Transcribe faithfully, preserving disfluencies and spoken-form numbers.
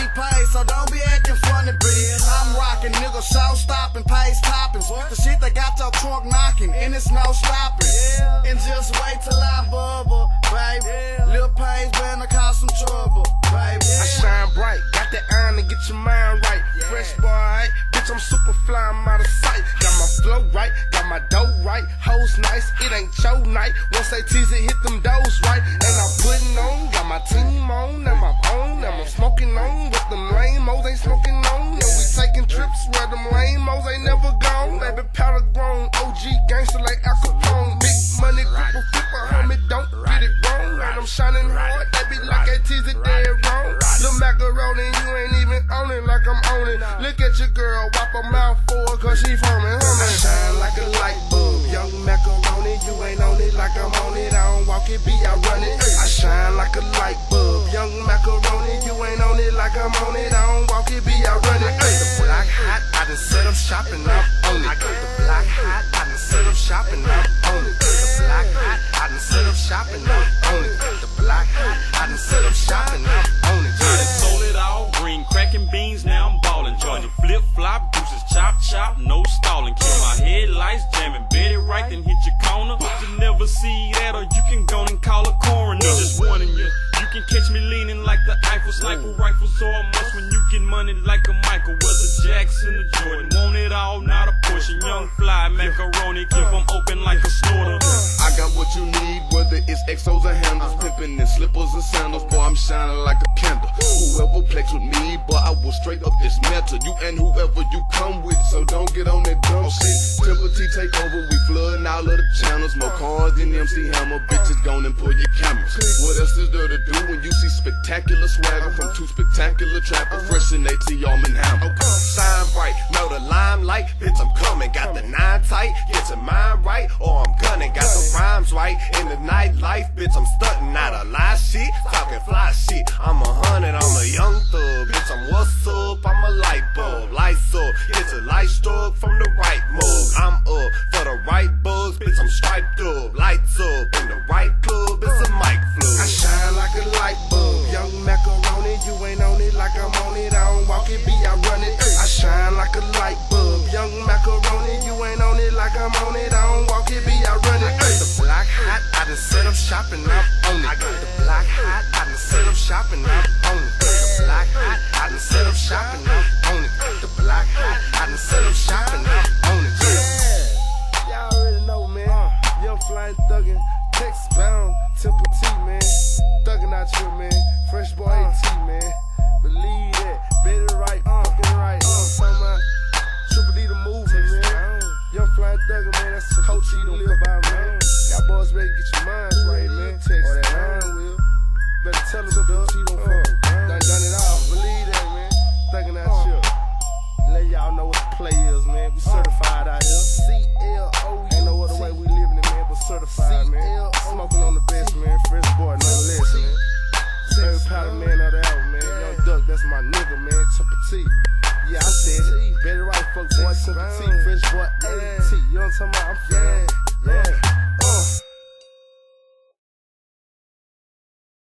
getting paid, so don't be acting funny, bitch. I'm rocking, nigga, show stopping, pace toppings. The shit that got your trunk knocking, and it's no stopping. And just wait till I bubble, baby. Lil' Page better cause some trouble, baby. I shine bright, got that iron to get your mind right. Fresh boy, bitch, I'm super fly, I'm out of sight. Got my flow right, got my dough right. Hoes nice, it ain't your night. Once they tease it, hit them doors right. And I'm putting on, got my team on, and my own. And I'm smoking on with them lame-os ain't smoking on. And we taking trips where them lame-os ain't never gone. Baby, powder grown, O G gangster like Al Capone. Big money, gripper, flipper, homie, don't get it wrong. And I'm shining hard, they be like they tease it dead wrong. Lil' macaroni, you ain't even on it like I'm on it. Look at your girl, wipe her mouth for her, cause she from it, homie. I shine like a light bulb, young macaroni, you ain't on it like I'm on it. I don't walk it, be I run it. I shine like a light bulb, young macaroni, you ain't on it like I'm on it. I don't walk it, be I run it. I got the block hot, I done set up shopping, I'm on it. I got the block hot, I done set up shopping, I'm on it. The block hot, I done set up shopping, I'm on it. The block hot, I done set up shopping, I'm on it. I done sold it all, green cracking beans, now I'm ballin'. Georgia flip flop, deuces chop chop, no stalling. Kill my headlights, jamming, bet it right, then hit your corner. You never see that, or you can go and call a coroner. Just warning you, you can catch me leaning like the Eiffel. Sniper rifles or a must when you get money like a Michael. Whether Jackson or Jordan, want it all, not a portion. Young fly macaroni, keep them open like a snorter. I got what you need, whether it's X Os or handles, pimpin' in slippers and sandals, boy, I'm shining like a candle. Whoever flex with me, boy, I will straight up dismantle you and whoever you come with, so don't get on that dumb shit. Temper T take over, we floodin' all of the channels, more cars than M C Hammer, bitches gone and pull your cameras. What else is there to do when you see spectacular swagger from two spectacular trappers, fresh in A T arm and hammer? Shine bright, know the limelight, bitch, I'm coming. Got the nine tight, get your mind right, or I'm gunning. Got the rhymes right in the nightlife, bitch, I'm stunting. Not a lie shit, talking fly shit. I'm a hundred, I'm a young thug, bitch, I'm what's up, I'm a light bulb. Lights up, get your light struck from the right move. I'm up for the right bugs, bitch, I'm striped up. Lights up in the right club, it's a mic flu. I shine like a light bulb, young macaroni, you ain't on it like I'm on it. I don't walk it, be I run it. I shine like a light bulb, young macaroni, you ain't on it like I'm on it. I don't walk it, be I run it. I got the block hot, I done set up shopping, I'm on it. I got the block hot, I done set up shopping, I'm on it. The block hot, I done set up shopping, I'm on it. The block hot, I done set up shopping, I'm on it. Yeah, y'all already know, man. Young flying thuggin', Texas bound, Temple T, man. Thuggin' out here, man. Fresh boy A T, man. Believe that, bet it right, fucking right. Uh, talking about Triple D the movement, man. Young flying thuggin', man. That's the coach you live by, man. Y'all boys ready to get your minds right, man. Or that iron wheel. Better tell them, Triple T don't fuck. Done done it all. Believe that, man. Thuggin' out here. Let y'all know what the play is, man. We certified out here. C L O U. Ain't no other way we living it, man, but certified, man. Smoking on the best, man. Fresh boy, none less, man. Every powder man out there, man. Young Duck, that's my nigga, man. Triple T. Yeah, I said it. Better right, fuck boy. Triple T. Fresh boy A T. You know what I'm talking about? I'm from. Yeah.